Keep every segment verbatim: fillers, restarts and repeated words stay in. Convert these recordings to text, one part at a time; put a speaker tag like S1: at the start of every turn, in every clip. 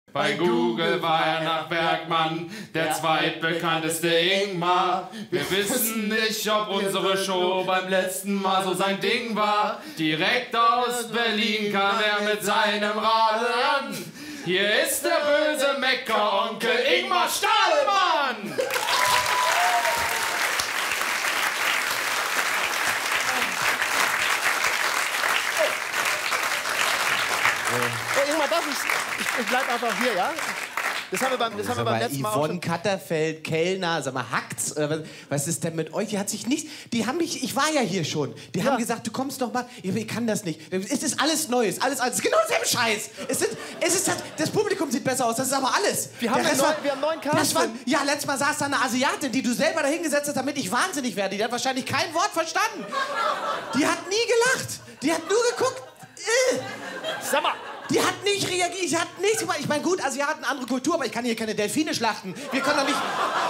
S1: Bei Google war er nach Bergmann der zweitbekannteste Ingmar. Wir wissen nicht, ob unsere Show beim letzten Mal so sein Ding war. Direkt aus Berlin kam er mit seinem Radl an. Hier ist der böse Meckeronkel Ingmar Stadelmann.
S2: Oh, Ingmar, darf ich, ich, ich bleib einfach hier, ja? Das haben wir beim, das haben wir beim letzten Mal auch
S3: Yvonne
S2: schon...
S3: Katterfeld, Kellner, sag mal, hackt's? Oder was, was ist denn mit euch? Die hat sich nicht... Die haben mich... Ich war ja hier schon. Die
S2: Ja.
S3: haben gesagt, du kommst doch mal... Ich kann das nicht. Es ist alles Neues. Alles, alles. Genau selbe Scheiß. Es ist, es ist, das, das Publikum sieht besser aus. Das ist aber alles.
S2: Wir haben
S3: Der
S2: einen
S3: Rest
S2: neuen- wir haben einen neuen
S3: das war,
S2: Casting.
S3: Ja, letztes Mal saß da eine Asiatin, die du selber dahingesetzt hast, damit ich wahnsinnig werde. Die hat wahrscheinlich kein Wort verstanden. Die hat nie gelacht. Die hat nur geguckt. Äh.
S2: Sag mal,
S3: Die hat nicht reagiert, sie hat nichts gemacht. Ich meine, gut, Asiaten, andere Kultur, aber ich kann hier keine Delfine schlachten. Wir können doch nicht...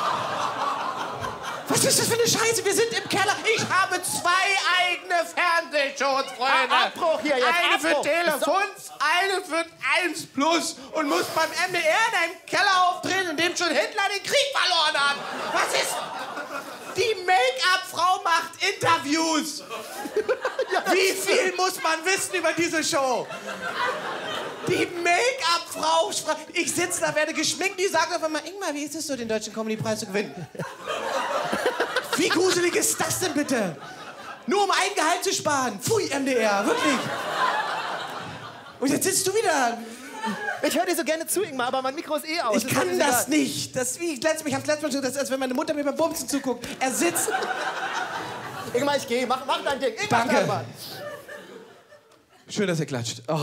S3: Was ist das für eine Scheiße? Wir sind im Keller. Ich habe zwei eigene Fernsehshows, Freunde.
S2: Ah, Abbruch hier jetzt,
S3: Eine für
S2: Abbruch.
S3: Telefons, eine für eins Plus und muss beim M D R in einem Keller auftreten, in dem schon Hitler den Krieg verloren hat. Was ist... Die Make-up-Frau macht Interviews. Wie viel muss man wissen über diese Show? Die Make-up-Frau... Ich sitze da, werde geschminkt, die sagt einfach mal, Ingmar, wie ist es so, den Deutschen Comedy-Preis zu gewinnen? Wie gruselig ist das denn bitte? Nur um ein Gehalt zu sparen. Pfui, M D R, wirklich. Und jetzt sitzt du wieder...
S2: ich höre dir so gerne zu, Ingmar, aber mein Mikro ist eh aus.
S3: Ich
S2: Ist
S3: kann
S2: alles
S3: das
S2: egal.
S3: nicht. Das, wie ich, letztes, ich hab's letztes Mal schon gesagt, das ist, als wenn meine Mutter mir beim Bumsen zuguckt. Er sitzt...
S2: Ingmar, ich gehe. Mach, mach dein Ding. Ingmar
S3: Danke.
S2: Stadelmann.
S3: Schön, dass ihr klatscht. Oh.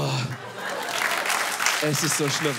S3: Es ist so schlimm.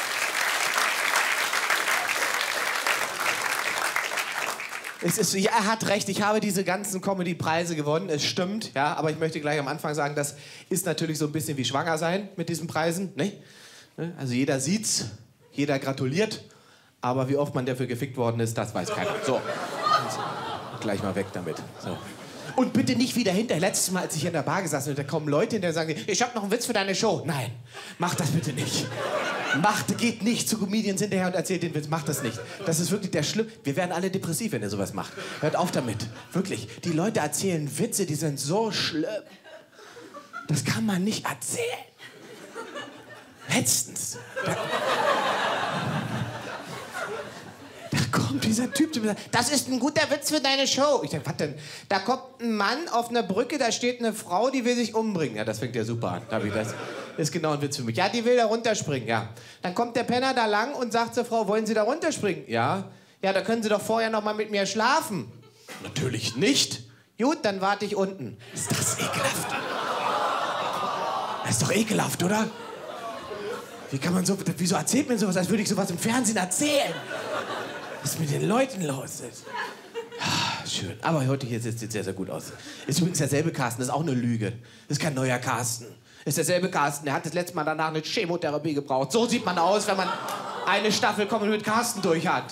S3: Es ist, ja, er hat recht, ich habe diese ganzen Comedy-Preise gewonnen, es stimmt, ja, aber ich möchte gleich am Anfang sagen, das ist natürlich so ein bisschen wie schwanger sein mit diesen Preisen, ne? Also jeder sieht's, jeder gratuliert, aber wie oft man dafür gefickt worden ist, das weiß keiner. So, also, gleich mal weg damit. So. Und bitte nicht wieder hinterher. Letztes Mal, als ich in der Bar gesessen bin, da kommen Leute hinterher und sagen, ich hab noch einen Witz für deine Show. Nein, mach das bitte nicht. Macht, geht nicht zu Comedians hinterher und erzählt den Witz. Macht das nicht. Das ist wirklich der Schlimm. Wir werden alle depressiv, wenn ihr sowas macht. Hört auf damit. Wirklich. Die Leute erzählen Witze, die sind so schlimm. Das kann man nicht erzählen. Letztens. Da, da kommt dieser Typ zu mir und sagt, das ist ein guter Witz für deine Show. Ich denke, was denn? Da kommt ein Mann auf einer Brücke, da steht eine Frau, die will sich umbringen. Ja, das fängt ja super an. Da hab ich das. Ist genau ein Witz für mich. Ja, die will da runterspringen, ja. Dann kommt der Penner da lang und sagt zur Frau, wollen Sie da runterspringen? Ja. Ja, da können Sie doch vorher noch mal mit mir schlafen. Natürlich nicht. Gut, dann warte ich unten. Ist das ekelhaft? Das ist doch ekelhaft, oder? Wie kann man so... Wieso erzählt man sowas, als würde ich sowas im Fernsehen erzählen? Was ist mit den Leuten los? Ah, schön. Aber heute hier sieht es sehr, sehr gut aus. Ist übrigens derselbe Carsten, das ist auch eine Lüge. Das ist kein neuer Carsten. Ist derselbe Carsten, der hat das letzte Mal danach eine Chemotherapie gebraucht. So sieht man aus, wenn man eine Staffel Kommen mit Carsten durch hat.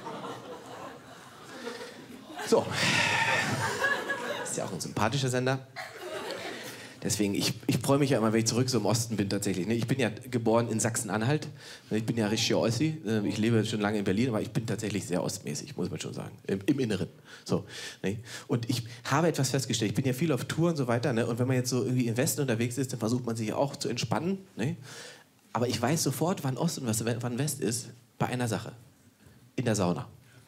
S3: So. Ist ja auch ein sympathischer Sender. Deswegen, ich, ich freue mich ja immer, wenn ich zurück so im Osten bin tatsächlich. Ne? Ich bin ja geboren in Sachsen-Anhalt. Ich bin ja richtiger Ossi. Ich lebe schon lange in Berlin, aber ich bin tatsächlich sehr ostmäßig, muss man schon sagen. Im, im Inneren. So, ne? Und ich habe etwas festgestellt. Ich bin ja viel auf Tour und so weiter. Ne? Und wenn man jetzt so irgendwie im Westen unterwegs ist, dann versucht man sich ja auch zu entspannen. Ne? Aber ich weiß sofort, wann Ost und wann West ist, bei einer Sache. In der Sauna.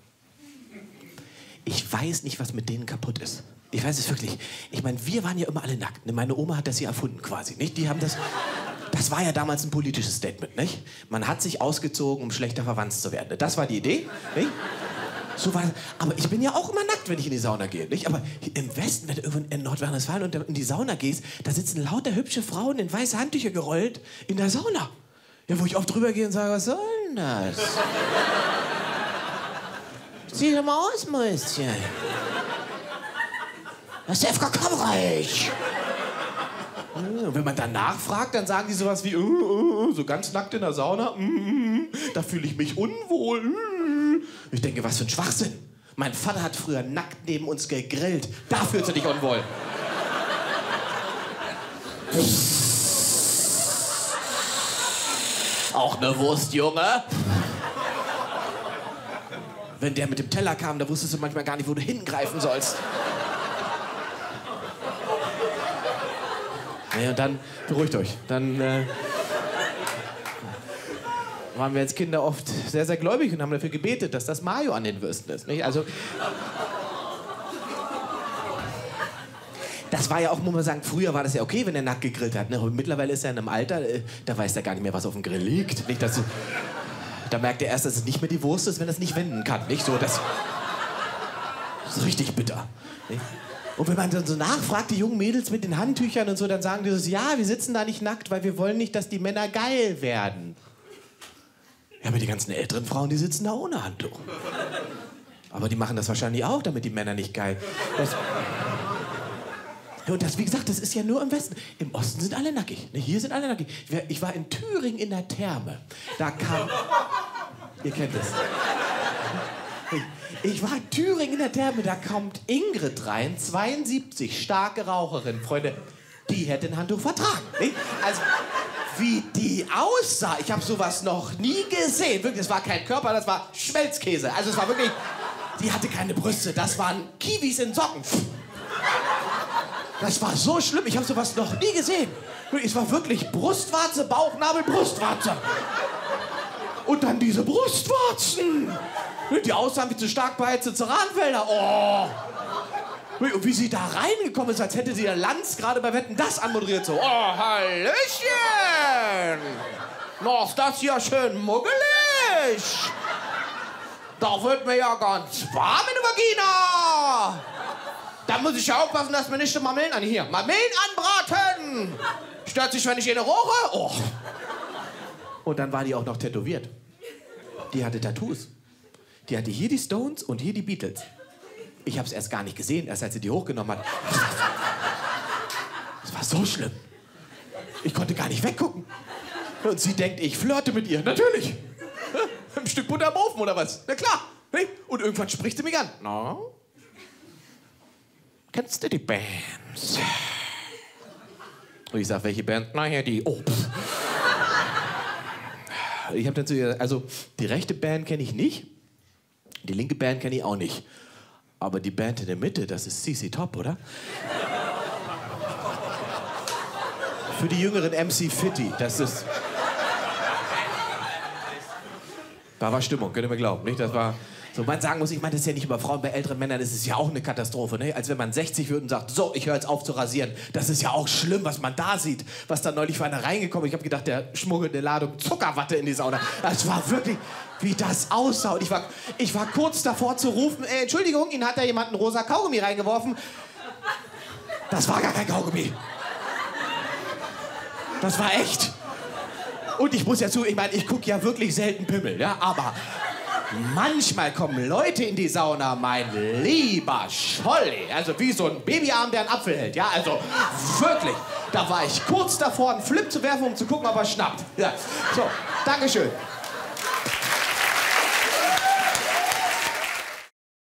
S3: Ich weiß nicht, was mit denen kaputt ist. Ich weiß es wirklich. Ich meine, wir waren ja immer alle nackt. Meine Oma hat das hier erfunden quasi, nicht? Die haben das... Das war ja damals ein politisches Statement, nicht? Man hat sich ausgezogen, um schlechter verwandt zu werden. Das war die Idee, nicht? So war das. Aber ich bin ja auch immer nackt, wenn ich in die Sauna gehe, nicht? Aber im Westen, wenn du irgendwo in Nordrhein-Westfalen und in die Sauna gehst, da sitzen lauter hübsche Frauen in weiße Handtücher gerollt in der Sauna. Ja, wo ich oft drüber gehe und sage, was soll denn das? Sieh doch mal aus, Mäuschen. Das ist der F K K-Bereich. Und wenn man dann nachfragt, dann sagen die sowas wie, uh, uh, so ganz nackt in der Sauna, uh, uh, da fühle ich mich unwohl. Uh. Ich denke, was für ein Schwachsinn. Mein Vater hat früher nackt neben uns gegrillt. Da fühlst du dich unwohl. Auch eine Wurst, Junge. Wenn der mit dem Teller kam, da wusstest du manchmal gar nicht, wo du hingreifen sollst. Naja, und dann, beruhigt euch, dann äh, waren wir als Kinder oft sehr, sehr gläubig und haben dafür gebetet, dass das Mayo an den Würsten ist. Nicht? Also, das war ja auch, muss man sagen, früher war das ja okay, wenn er nackt gegrillt hat. Ne? Und mittlerweile ist er in einem Alter, äh, da weiß er gar nicht mehr, was auf dem Grill liegt. Nicht, dass du, da merkt er erst, dass es nicht mehr die Wurst ist, wenn er es nicht wenden kann. Nicht so, das, das ist richtig bitter. Nicht? Und wenn man dann so nachfragt, die jungen Mädels mit den Handtüchern und so, dann sagen die so, ja, wir sitzen da nicht nackt, weil wir wollen nicht, dass die Männer geil werden. Ja, aber die ganzen älteren Frauen, die sitzen da ohne Handtuch. Aber die machen das wahrscheinlich auch, damit die Männer nicht geil. Das, und das, wie gesagt, das ist ja nur im Westen. Im Osten sind alle nackig. Hier sind alle nackig. Ich war in Thüringen in der Therme. Da kam... Ihr kennt es. Ich war in Thüringen in der Therme, da kommt Ingrid rein, zweiundsiebzig, starke Raucherin. Freunde, die hätte ein Handtuch vertragen. Nicht? Also, wie die aussah, ich habe sowas noch nie gesehen. Wirklich, das war kein Körper, das war Schmelzkäse. Also es war wirklich, die hatte keine Brüste, das waren Kiwis in Socken. Das war so schlimm, ich habe sowas noch nie gesehen. Es war wirklich Brustwarze, Bauchnabel, Brustwarze. Und dann diese Brustwarzen. Die aussahen wie zu stark beheizte Ceranfelder. Oh. Und wie sie da reingekommen ist, als hätte sie der Lanz gerade bei Wetten das anmoderiert. So, oh, Hallöchen. Na, ist das hier schön muggelig. Da wird mir ja ganz warm in der Vagina. Da muss ich ja aufpassen, dass mir nicht die Mammeln an... Hier, Mammeln anbraten. Stört sich, wenn ich eine roche? Oh. Und dann war die auch noch tätowiert. Die hatte Tattoos. Die hatte hier die Stones und hier die Beatles. Ich hab's erst gar nicht gesehen, erst als sie die hochgenommen hat. Das war so schlimm. Ich konnte gar nicht weggucken. Und sie denkt, ich flirte mit ihr. Natürlich. Ein Stück Butter am Ofen oder was? Na klar. Und irgendwann spricht sie mich an. No? Kennst du die Bands? Und ich sag, welche Band? Na ja, die. Oh, pff. Ich hab dann zu ihr, also die rechte Band kenne ich nicht. Die linke Band kenne ich auch nicht. Aber die Band in der Mitte, das ist C C Top, oder? Für die jüngeren M C Fitty, das ist... Da war Stimmung, könnt ihr mir glauben, nicht? Das war... So, man sagen muss, ich meine, das ist ja nicht über Frauen, bei älteren Männern ist es ja auch eine Katastrophe, ne? Als wenn man sechzig wird und sagt, so, ich höre jetzt auf zu rasieren. Das ist ja auch schlimm, was man da sieht. Was da neulich war einer reingekommen. Ich habe gedacht, der schmuggelt eine Ladung Zuckerwatte in die Sauna. Das war wirklich, wie das aussah. Und ich war, ich war kurz davor zu rufen, äh, Entschuldigung, Ihnen hat da jemand einen rosa Kaugummi reingeworfen. Das war gar kein Kaugummi. Das war echt. Und ich muss ja zu, ich meine, ich gucke ja wirklich selten Pimmel, ja, aber... Manchmal kommen Leute in die Sauna, mein lieber Scholli. Also wie so ein Babyarm, der einen Apfel hält. Ja, also wirklich. Da war ich kurz davor, einen Flip zu werfen, um zu gucken, ob er schnappt. Ja. So, Dankeschön.